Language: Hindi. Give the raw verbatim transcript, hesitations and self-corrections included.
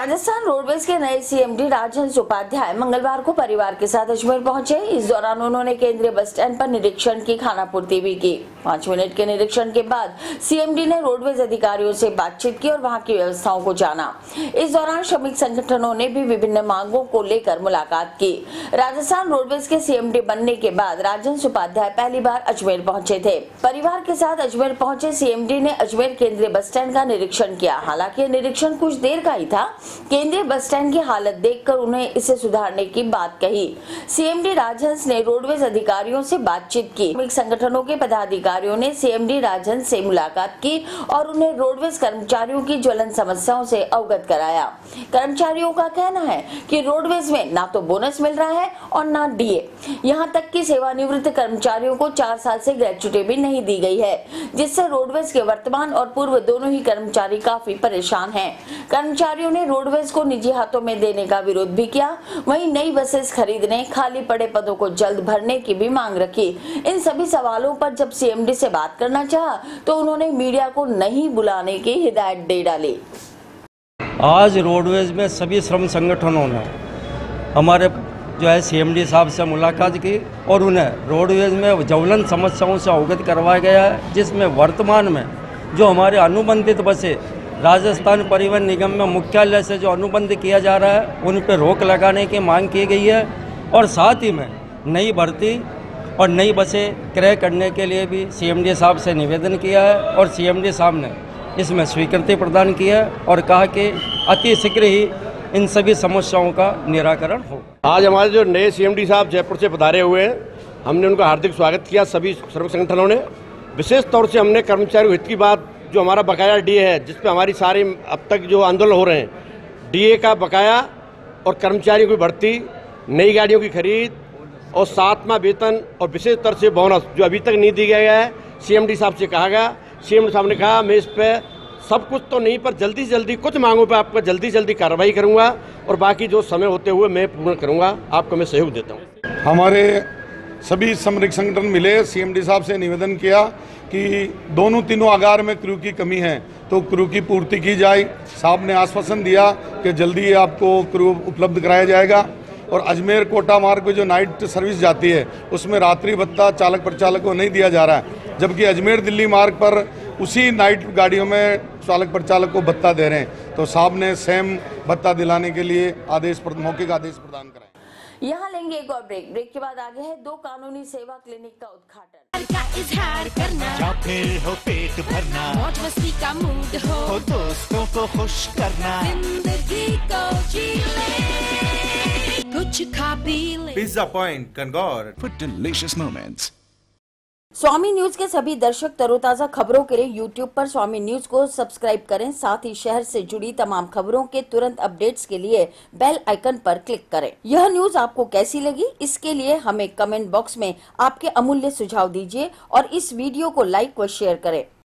राजस्थान रोडवेज के नए सीएमडी राजहंस उपाध्याय मंगलवार को परिवार के साथ अजमेर पहुंचे। इस दौरान उन्होंने केंद्रीय बस स्टैंड पर निरीक्षण की, खानापूर्ति भी की। पाँच मिनट के निरीक्षण के बाद सीएमडी ने रोडवेज अधिकारियों से बातचीत की और वहां की व्यवस्थाओं को जाना। इस दौरान श्रमिक संगठनों ने भी विभिन्न मांगों को लेकर मुलाकात की। राजस्थान रोडवेज के सीएमडी बनने के बाद राजहंस उपाध्याय पहली बार अजमेर पहुंचे थे। परिवार के साथ अजमेर पहुंचे सीएमडी ने अजमेर केंद्रीय बस स्टैंड का निरीक्षण किया। हालांकि निरीक्षण कुछ देर का ही था। केंद्रीय बस स्टैंड की हालत देखकर उन्हें इसे सुधारने की बात कही। सीएमडी राजहंस ने रोडवेज अधिकारियों से बातचीत की। श्रमिक संगठनों के पदाधिकारियों ने सीएमडी राजहंस से मुलाकात की और उन्हें रोडवेज कर्मचारियों की ज्वलन समस्याओं से अवगत कराया। कर्मचारियों का कहना है कि रोडवेज में ना तो बोनस मिल रहा है और ना डीए। यहां तक कि सेवानिवृत्त कर्मचारियों को चार साल से ग्रेच्युटी भी नहीं दी गई है, जिससे रोडवेज के वर्तमान और पूर्व दोनों ही कर्मचारी काफी परेशान हैं। कर्मचारियों ने रोडवेज को निजी हाथों में देने का विरोध भी किया। वहीं नई बसेस खरीदने, खाली पड़े पदों को जल्द भरने की भी मांग रखी। इन सभी सवालों पर जब सीएमडी से बात करना चाहा तो उन्होंने मीडिया को नहीं बुलाने की हिदायत दे डाली। आज रोडवेज में सभी श्रम संगठनों ने हमारे जो है सीएमडी साहब से मुलाकात की और उन्हें रोडवेज में ज्वलन समस्याओं से अवगत करवाया गया है, जिसमें वर्तमान में जो हमारे अनुबंधित बसें राजस्थान परिवहन निगम में मुख्यालय से जो अनुबंध किया जा रहा है उन पर रोक लगाने की मांग की गई है और साथ ही में नई भर्ती और नई बसें क्रय करने के लिए भी सीएमडी साहब से निवेदन किया है और सीएमडी साहब ने इसमें स्वीकृति प्रदान की है और कहा कि अति शीघ्र ही इन सभी समस्याओं का निराकरण हो। आज हमारे जो नए सीएमडी साहब जयपुर से पधारे हुए हैं, हमने उनका हार्दिक स्वागत किया। सभी श्रमिक संगठनों ने विशेष तौर से हमने कर्मचारी हित की बात, जो हमारा बकाया डीए है, जिस पे हमारी सारी अब तक जो आंदोलन हो रहे हैं, डीए का बकाया और कर्मचारियों की भर्ती, नई गाड़ियों की खरीद और सातवां वेतन और विशेष तौर से बोनस जो अभी तक नहीं दिया गया है, सीएमडी साहब से कहा गया। सीएमडी साहब ने कहा मैं इस पे सब कुछ तो नहीं पर जल्दी से जल्दी कुछ मांगों पे आपका जल्दी जल्दी कार्रवाई करूंगा और बाकी जो समय होते हुए मैं पूर्ण करूंगा। आपको मैं सहयोग देता हूँ। हमारे सभी श्रमिक संगठन मिले, सीएमडी साहब से निवेदन किया कि दोनों तीनों आगार में क्रू की कमी है तो क्रू की पूर्ति की जाए। साहब ने आश्वासन दिया कि जल्दी आपको क्रू उपलब्ध कराया जाएगा। और अजमेर कोटा मार्ग पे जो नाइट सर्विस जाती है उसमें रात्रि भत्ता चालक परिचालक को नहीं दिया जा रहा है, जबकि अजमेर दिल्ली मार्ग पर उसी नाइट गाड़ियों में चालक परिचालक को भत्ता दे रहे हैं। तो साहब ने सेम भत्ता दिलाने के लिए आदेश मौखिक आदेश प्रदान कराए। यहाँ लेंगे एक और ब्रेक। ब्रेक के बाद आगे है दो कानूनी सेवा क्लिनिक का उद्घाटन। का इजहार करना या फिर हो पेट भरना, मौज मस्ती का मूड हो, हो दोस्तों को खुश करना, जिंदगी को जी ले, कुछ खा पी ले। पिज्जा पॉइंट कंगौर for delicious moments. Swami news के सभी दर्शक तरोताजा खबरों के लिए यूट्यूब पर स्वामी न्यूज को सब्सक्राइब करें। साथ ही शहर से जुड़ी तमाम खबरों के तुरंत अपडेट्स के लिए बेल आइकन पर क्लिक करें। यह न्यूज आपको कैसी लगी, इसके लिए हमें कमेंट बॉक्स में आपके अमूल्य सुझाव दीजिए और इस वीडियो को लाइक व शेयर करें।